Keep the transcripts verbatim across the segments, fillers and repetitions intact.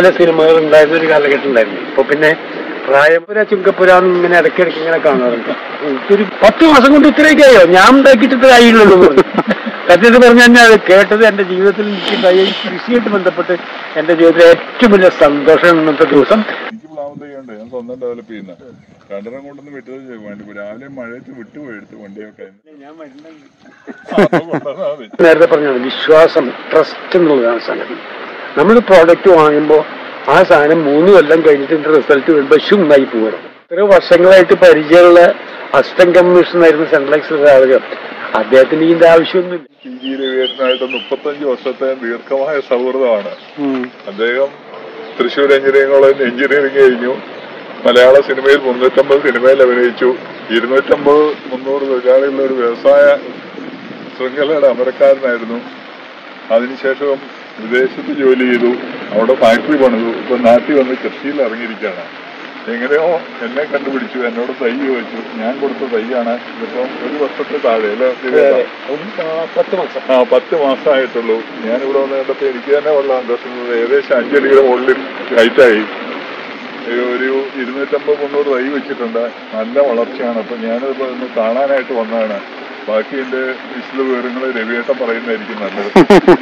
പോലെ സിനിമകൾ ഉണ്ടായിരുന്ന ഒരു കാലഘട്ടം ഉണ്ടായിരുന്നു. ഇപ്പൊ പിന്നെ പ്രായപുര ചുങ്കപ്പുര ഇങ്ങനെ ഇടയ്ക്കിടയ്ക്ക് ഇങ്ങനെ കാണാറുണ്ട്. ഒരു പത്ത് മാസം കൊണ്ട് ഇത്രയൊക്കെ ആയോ, ഞാൻ ഉണ്ടാക്കിയിട്ട് ഇത്ര ആയില്ലല്ലോ. സത്യത്തിൽ പറഞ്ഞു കഴിഞ്ഞാൽ അത് കേട്ടത് എന്റെ ജീവിതത്തിൽ എനിക്ക് കൃഷിയായിട്ട് ബന്ധപ്പെട്ട് എന്റെ ജീവിതത്തിലെ ഏറ്റവും വലിയ സന്തോഷം ഇന്നത്തെ ദിവസം. എനിക്ക് പ്ലാവ് തൈയുണ്ട്, ഞാൻ സ്വന്തം ഡെവലപ്പ് ചെയ്യുന്ന രണ്ടെണ്ണം കൊണ്ടൊന്നും വിട്ടത് വേണ്ടി രാവിലെ മഴയത്ത് വിട്ടുപോയി എടുത്ത് വണ്ടിയൊക്കെ. നേരത്തെ പറഞ്ഞാണ് വിശ്വാസം, ട്രസ്റ്റ് എന്നുള്ളതാണ് സംഗതി. നമ്മൾ പ്രോഡക്റ്റ് വാങ്ങുമ്പോൾ ആ സാധനം മൂന്ന് കൊല്ലം കഴിഞ്ഞിട്ട് ഇതിന്റെ റിസൾട്ട് വരുമ്പോൾ ശുന്നായി പോകണം. ഇത്ര വർഷങ്ങളായിട്ട് പരിചയമുള്ള അസിസ്റ്റന്റ് കമ്മീഷണറായിരുന്ന സെൻട്രൽ എക്സൈസ് ആവുക, അദ്ദേഹത്തിന് ഇതിന്റെ ആവശ്യമൊന്നുമില്ല. പി ജി രവിയേട്ടനായിട്ട് മുപ്പത്തഞ്ച് വർഷത്തെ ദീർഘമായ സൗഹൃദമാണ്. അദ്ദേഹം തൃശ്ശൂർ എഞ്ചിനീയറിംഗ് കോളേജിൽ എഞ്ചിനീയറിംഗ് കഴിഞ്ഞു. മലയാള സിനിമയിൽ മുന്നൂറ്റമ്പത് സിനിമയിൽ അഭിനയിച്ചു. ഇരുന്നൂറ്റമ്പത് മുന്നൂറ് തൊഴിലാളികളുടെ ഒരു വ്യവസായ ശൃംഖലയുടെ അമരക്കാരനായിരുന്നു. അതിനുശേഷം വിദേശത്ത് ജോലി ചെയ്തു, അവിടെ ഫാക്ടറി പണിതു. ഇപ്പൊ നാട്ടിൽ വന്ന് കൃഷിയിൽ ഇറങ്ങിയിരിക്കുകയാണ്. എങ്ങനെയോ എന്നെ കണ്ടുപിടിച്ചു, എന്നോട് തൈ ചോദിച്ചു. ഞാൻ കൊടുത്ത തൈയാണ്. ഇതിപ്പം ഒരു വർഷത്തെ താഴെ അല്ലേ, ആ പത്ത് മാസമായിട്ടുള്ളൂ. ഞാനിവിടെ വന്ന് കണ്ടപ്പോൾ എനിക്ക് തന്നെ ഉള്ള സന്തോഷം. ഏകദേശം അഞ്ചടിയുടെ മുകളിൽ ഹൈറ്റായി. ഒരു ഇരുന്നൂറ്റമ്പത് മുന്നൂറ് തൈ വെച്ചിട്ടുണ്ട്. നല്ല വളർച്ചയാണ്. അപ്പൊ ഞാനിപ്പോ ഒന്ന് കാണാനായിട്ട് വന്നതാണ്. ബാക്കി എന്റെ വിശദ വിവരങ്ങൾ രവിയേട്ടൻ പറയുന്നതായിരിക്കും നല്ലത്.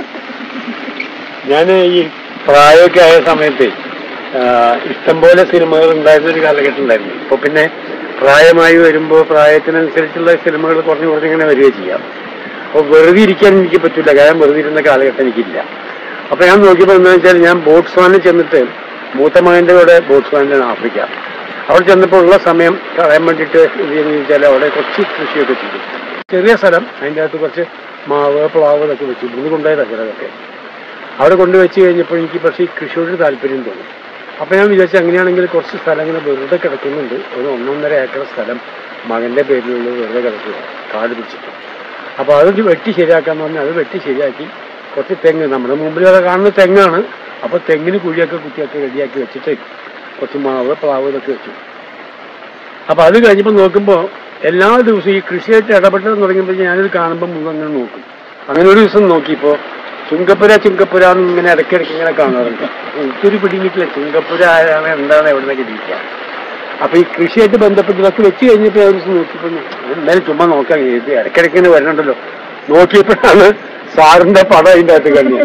ഞാൻ ഈ പ്രായമൊക്കെ ആയ സമയത്ത് ഇഷ്ടംപോലെ സിനിമകൾ ഉണ്ടായിരുന്ന ഒരു കാലഘട്ടം ഉണ്ടായിരുന്നു. ഇപ്പൊ പിന്നെ പ്രായമായി വരുമ്പോൾ പ്രായത്തിനനുസരിച്ചുള്ള സിനിമകൾ കുറഞ്ഞു കുറഞ്ഞിങ്ങനെ വരികയും ചെയ്യാം. അപ്പോൾ വെറുതെ ഇരിക്കാൻ എനിക്ക് പറ്റില്ല, കാരണം വെറുതെ ഇരുന്ന കാലഘട്ടം എനിക്കില്ല. അപ്പൊ ഞാൻ നോക്കിയപ്പോൾ എന്താണെന്ന് വെച്ചാൽ, ഞാൻ ബോട്സ്വാനിൽ ചെന്നിട്ട്, മൂത്ത മകന്റെ കൂടെ ബോട്സ്വാനിലാണ്, ആഫ്രിക്ക. അവിടെ ചെന്നപ്പോൾ ഉള്ള സമയം കളയാൻ വേണ്ടിയിട്ട് ഇത് എന്ന് വെച്ചാൽ അവിടെ കുറച്ച് കൃഷിയൊക്കെ ചെയ്തു. ചെറിയ സ്ഥലം, അതിൻ്റെ അകത്ത് കുറച്ച് മാവ് പ്ലാവ് ഇതൊക്കെ വെച്ചു. ഇവിടുന്ന് കൊണ്ടുപോയതാണ് ചിലതൊക്കെ. അവിടെ കൊണ്ടുവച്ച് കഴിഞ്ഞപ്പോൾ എനിക്ക് പക്ഷേ ഈ കൃഷിയോട് താല്പര്യം തോന്നി. അപ്പോൾ ഞാൻ വിചാരിച്ചു, അങ്ങനെയാണെങ്കിൽ കുറച്ച് സ്ഥലം ഇങ്ങനെ വെറുതെ കിടക്കുന്നുണ്ട്. ഒരു ഒന്നൊന്നര ഏക്കർ സ്ഥലം മകൻ്റെ പേരിലുള്ള വെറുതെ കിടക്കുക, കാട് പിടിച്ചിട്ട്. അപ്പോൾ അത് വെട്ടി ശരിയാക്കാന്ന് പറഞ്ഞാൽ അത് വെട്ടി ശരിയാക്കി കുറച്ച് തെങ്ങ്, നമ്മുടെ മുമ്പിൽ അത് കാണുന്ന തെങ്ങാണ്. അപ്പോൾ തെങ്ങിന് കുഴിയൊക്കെ കുത്തിയൊക്കെ റെഡിയാക്കി വെച്ചിട്ട് കുറച്ച് മാവ് പ്ലാവ് ഇതൊക്കെ വെച്ചു. അപ്പോൾ അത് കഴിഞ്ഞപ്പോൾ നോക്കുമ്പോൾ എല്ലാ ദിവസവും ഈ കൃഷിയായിട്ട് ഇടപെട്ട് തുടങ്ങിയപ്പോൾ ഞാനിത് കാണുമ്പോൾ മുഴുവൻ അങ്ങനെ നോക്കും. അങ്ങനെ ഒരു ദിവസം നോക്കിയപ്പോൾ ചുങ്കപ്പുര ചുങ്കപ്പുര ഇങ്ങനെ ഇടയ്ക്കിടയ്ക്ക് ഇങ്ങനെ കാണാറുണ്ട്. ഒത്തിരി പിടിങ്ങിട്ടില്ല ചുങ്കപ്പുര ആരാണ് എന്താണ് എവിടെ നിന്നൊക്കെ ഇരിക്കുക. അപ്പൊ ഈ കൃഷിയായിട്ട് ബന്ധപ്പെട്ട് ഇതൊക്കെ വെച്ച് കഴിഞ്ഞപ്പോൾ ഒരു ദിവസം നോക്കിയപ്പോൾ എന്തായാലും ചുമ്മാ നോക്കാം, ഇത് ഇടയ്ക്കിടയ്ക്ക് വരണുണ്ടല്ലോ. നോക്കിയപ്പോഴാണ് സാറിന്റെ പടം അതിൻ്റെ അകത്ത് കഴിഞ്ഞ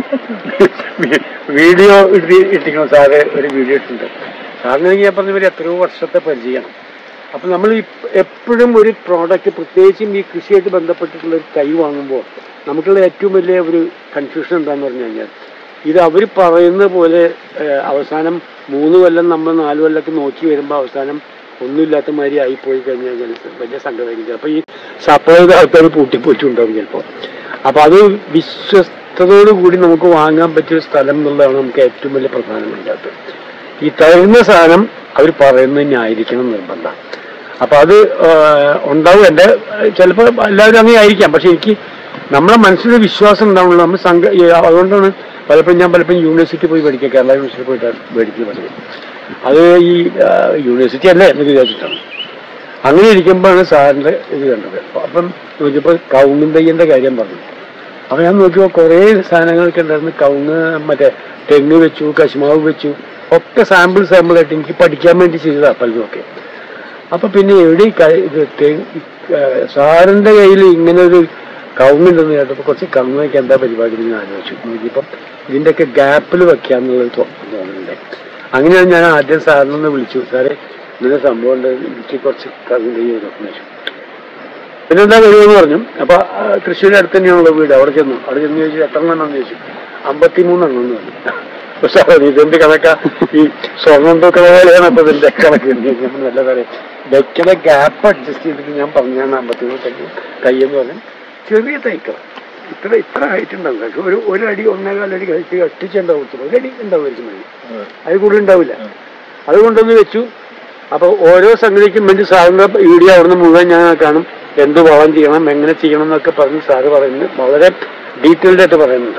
വീഡിയോ ഇട്ടി ഇട്ടിക്കണം. സാറ് ഒരു വീഡിയോ ഇട്ടിട്ടുണ്ട്. സാറിന് ഞാൻ പറഞ്ഞ പോലെ എത്രയോ വർഷത്തെ പരിചയമാണ്. അപ്പം നമ്മൾ എപ്പോഴും ഒരു പ്രോഡക്റ്റ്, പ്രത്യേകിച്ചും ഈ കൃഷിയായിട്ട് ബന്ധപ്പെട്ടിട്ടുള്ള ഒരു തൈ വാങ്ങുമ്പോൾ നമുക്കുള്ള ഏറ്റവും വലിയ ഒരു കൺഫ്യൂഷൻ എന്താണെന്ന് പറഞ്ഞു കഴിഞ്ഞാൽ, ഇത് അവർ പറയുന്ന പോലെ അവസാനം മൂന്ന് കൊല്ലം നമ്മൾ നാല് കൊല്ലമൊക്കെ നോക്കി വരുമ്പോൾ അവസാനം ഒന്നുമില്ലാത്ത മാതിരി ആയിപ്പോയി കഴിഞ്ഞ് കഴിഞ്ഞാൽ വലിയ സങ്കടമായിരിക്കും. ചിലപ്പോൾ ഈ സപ്ലൈ ആൾക്കാർ പൂട്ടിപ്പോയിട്ടുണ്ടാവും ചിലപ്പോൾ. അപ്പം അത് വിശ്വസ്തയോടുകൂടി നമുക്ക് വാങ്ങാൻ പറ്റിയ സ്ഥലം എന്നുള്ളതാണ് നമുക്ക് ഏറ്റവും വലിയ പ്രധാനമില്ലാത്തത്. ഈ തരുന്ന സാധനം അവർ പറയുന്നത് തന്നെ ആയിരിക്കണം നിർബന്ധം. അപ്പം അത് ഉണ്ടാവും. എൻ്റെ ചിലപ്പോൾ എല്ലാവരും അങ്ങനെ ആയിരിക്കാം. പക്ഷെ എനിക്ക് നമ്മളെ മനസ്സിലൊരു വിശ്വാസം ഉണ്ടാവുള്ളൂ. നമ്മൾ സംഘ അതുകൊണ്ടാണ് പലപ്പോഴും ഞാൻ പലപ്പോഴും യൂണിവേഴ്സിറ്റി പോയി പഠിക്കുക, കേരള യൂണിവേഴ്സിറ്റി പോയിട്ട് പഠിക്കുക പഠിക്കുക അത് ഈ യൂണിവേഴ്സിറ്റി അല്ലേ എന്ന് വിചാരിച്ചിട്ടാണ്. അങ്ങനെ ഇരിക്കുമ്പോഴാണ് സാറിൻ്റെ ഇത് കണ്ടത്. അപ്പം നോക്കിയപ്പോൾ കവുങ്ങും തയ്യൻ്റെ കാര്യം പറഞ്ഞു. അപ്പം ഞാൻ നോക്കിയപ്പോൾ കുറേ സാധനങ്ങളൊക്കെ ഉണ്ടായിരുന്നു. കവുങ്ങ്, മറ്റേ തെങ്ങ് വെച്ചു, കശുമാവ് വെച്ചു, ഒക്കെ സാമ്പിൾ സാമ്പിളായിട്ട് എനിക്ക് പഠിക്കാൻ വേണ്ടി ചെയ്തതാണ് പലതുമൊക്കെ. അപ്പം പിന്നെ എവിടെ ഇത് സാറിൻ്റെ കയ്യിൽ ഇങ്ങനെ ഒരു കവുങ്ങുണ്ടെന്ന് കേട്ടപ്പോൾ കുറച്ച് കവുങ്ങൊക്കെ എന്താ പരിപാടി എന്ന് ആലോചിച്ചു. നോക്കിയപ്പം ഇതിൻ്റെയൊക്കെ ഗ്യാപ്പിൽ വെക്കാന്നുള്ളത് തോന്നുന്നുണ്ട്. അങ്ങനെയാണ് ഞാൻ ആദ്യം സാറിനൊന്ന് വിളിച്ചു. സാറേ ഇങ്ങനെ സംഭവം ഉണ്ട്, എനിക്ക് കുറച്ച് കവുങ്ങ് തൈ നോക്കുന്നു വെച്ചു. പിന്നെന്താ വരുമെന്ന് പറഞ്ഞു. അപ്പോൾ തൃശ്ശൂരിൻ്റെ അടുത്ത് തന്നെയാണുള്ള വീട്. അവിടെ ചെന്നു. അവിടെ ചെന്ന് ചോദിച്ചു എത്ര എണ്ണം ചോദിച്ചു. അമ്പത്തി മൂന്നെണ്ണം എന്ന് പറഞ്ഞു. പക്ഷേ ഇതെന്ത് കണക്കാ, ഈ സ്വർണ്ണം തോക്കുന്ന പോലെയാണ് അപ്പോൾ ഇതിൻ്റെ കണക്ക്. നല്ല കാര്യം വെക്കണ ഗ്യാപ്പ് അഡ്ജസ്റ്റ് ചെയ്തിട്ട് ഞാൻ പറഞ്ഞാണ് അമ്പത്തി മൂന്ന് തൈ തൈ എന്ന് പറഞ്ഞു. ചെറിയ തൈക്കൾ ഇത്ര ഇത്ര ഹൈറ്റ് ഉണ്ടാവും. പക്ഷെ ഒരു ഒരടി ഒന്നേകാലടി കഴിച്ച് ഒട്ടിച്ചുണ്ടാവും. ഒരടി ഉണ്ടാവുമായിരിക്കും മതി, അത് കൂടുതൽ ഉണ്ടാവില്ല. അതുകൊണ്ടൊന്ന് വെച്ചു. അപ്പോൾ ഓരോ സംഗതിക്കും വേണ്ടി സാറിൻ്റെ വീഡിയോ അവിടുന്ന് മുഴുവൻ ഞാൻ കാണും. എന്ത് വളം ചെയ്യണം, എങ്ങനെ ചെയ്യണം എന്നൊക്കെ പറഞ്ഞ് സാറ് പറയുന്നത് വളരെ ഡീറ്റെയിൽഡായിട്ട് പറയുന്നുണ്ട്.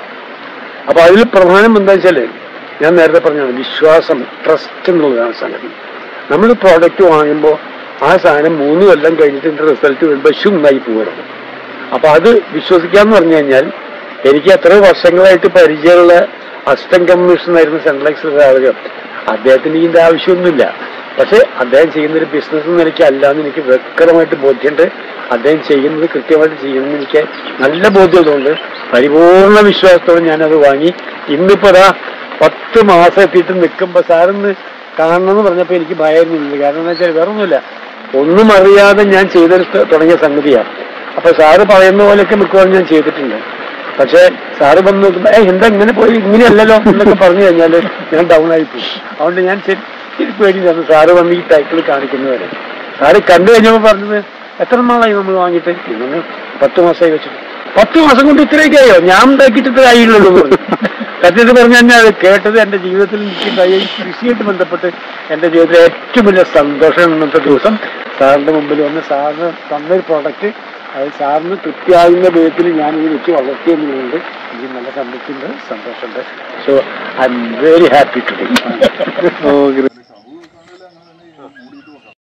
അപ്പോൾ അതിൽ പ്രധാനം എന്താ വെച്ചാൽ, ഞാൻ നേരത്തെ പറഞ്ഞാണ് വിശ്വാസം, ട്രസ്റ്റ് എന്നുള്ളതാണ് സംഗതി. നമ്മൾ പ്രോഡക്റ്റ് വാങ്ങുമ്പോൾ ആ സാധനം മൂന്ന് കൊല്ലം കഴിഞ്ഞിട്ട് ഇതിൻ്റെ റിസൾട്ട് വരുമ്പോൾ ശുന്നായി പോകരുത്. അപ്പോൾ അത് വിശ്വസിക്കാമെന്ന് പറഞ്ഞു കഴിഞ്ഞാൽ, എനിക്ക് എത്ര വർഷങ്ങളായിട്ട് പരിചയമുള്ള അസിസ്റ്റന്റ് കമ്മീഷണറായിരുന്നു സെൻട്രൽ എക്സൈസ് ആളുകൾ. അദ്ദേഹത്തിന് ഇതിന്റെ ആവശ്യമൊന്നുമില്ല. പക്ഷെ അദ്ദേഹം ചെയ്യുന്നൊരു ബിസിനസ് നിലയ്ക്ക് അല്ലാന്ന് എനിക്ക് വ്യക്തമായിട്ട് ബോധ്യമുണ്ട്. അദ്ദേഹം ചെയ്യുന്നത് കൃത്യമായിട്ട് ചെയ്യുന്നത് എനിക്ക് നല്ല ബോധ്യമുള്ളതുകൊണ്ട് പരിപൂർണ വിശ്വാസത്തോടെ ഞാനത് വാങ്ങി. ഇന്നിപ്പോ അതാ പത്ത് മാസം എത്തിയിട്ട് നിൽക്കുമ്പോ സാറിന്ന് കാണണമെന്ന് പറഞ്ഞപ്പോ എനിക്ക് ഭയമായിരുന്നില്ല. കാരണം എന്താ വെച്ചാൽ വേറെ ഒന്നുമില്ല, ഒന്നും അറിയാതെ ഞാൻ ചെയ്ത തുടങ്ങിയ സംഗതിയാണ്. അപ്പൊ സാറ് പറയുന്ന പോലെയൊക്കെ മിക്കവാറും ഞാൻ ചെയ്തിട്ടുണ്ട്. പക്ഷെ സാറ് വന്ന് നോക്കുമ്പോ ഏ എന്താ ഇങ്ങനെ പോയി ഇങ്ങനെയല്ലല്ലോ എന്നൊക്കെ പറഞ്ഞു കഴിഞ്ഞാല് ഞാൻ ഡൗൺ ആയി പോകും. അതുകൊണ്ട് ഞാൻ ശരി പേടി തന്നു സാറ് വന്ന് ഈ സൈക്കിൾ കാണിക്കുന്നവരെ. സാറ് കണ്ടു കഴിഞ്ഞപ്പോ പറഞ്ഞത് എത്ര നാളായി നമ്മൾ വാങ്ങിയിട്ട്? ഇങ്ങനെ പത്ത് മാസമായി വെച്ചിട്ട്. പത്ത് മാസം കൊണ്ട് ഇത്രയൊക്കെ ആയോ? ഞാൻ ഉണ്ടാക്കിയിട്ട് ഇത്ര ആയില്ലല്ലോ. സത്യത്തിൽ പറഞ്ഞു കഴിഞ്ഞാൽ അത് കേട്ടത് എന്റെ ജീവിതത്തിൽ എനിക്ക് കൃഷിയായിട്ട് ബന്ധപ്പെട്ട് എന്റെ ജീവിതത്തിലെ ഏറ്റവും വലിയ സന്തോഷം ഇന്നത്തെ ദിവസം സാറിന്റെ മുമ്പിൽ വന്ന് സാറിന് തന്നൊരു പ്രോഡക്റ്റ് അത് സാറിന് തൃപ്തിയാകുന്ന വിധത്തിൽ ഞാനിത് വെച്ച് വളർത്തിയെന്നുള്ളത് എനിക്ക് നല്ല സന്തോഷമുണ്ട് സന്തോഷമുണ്ട് so I am very happy today.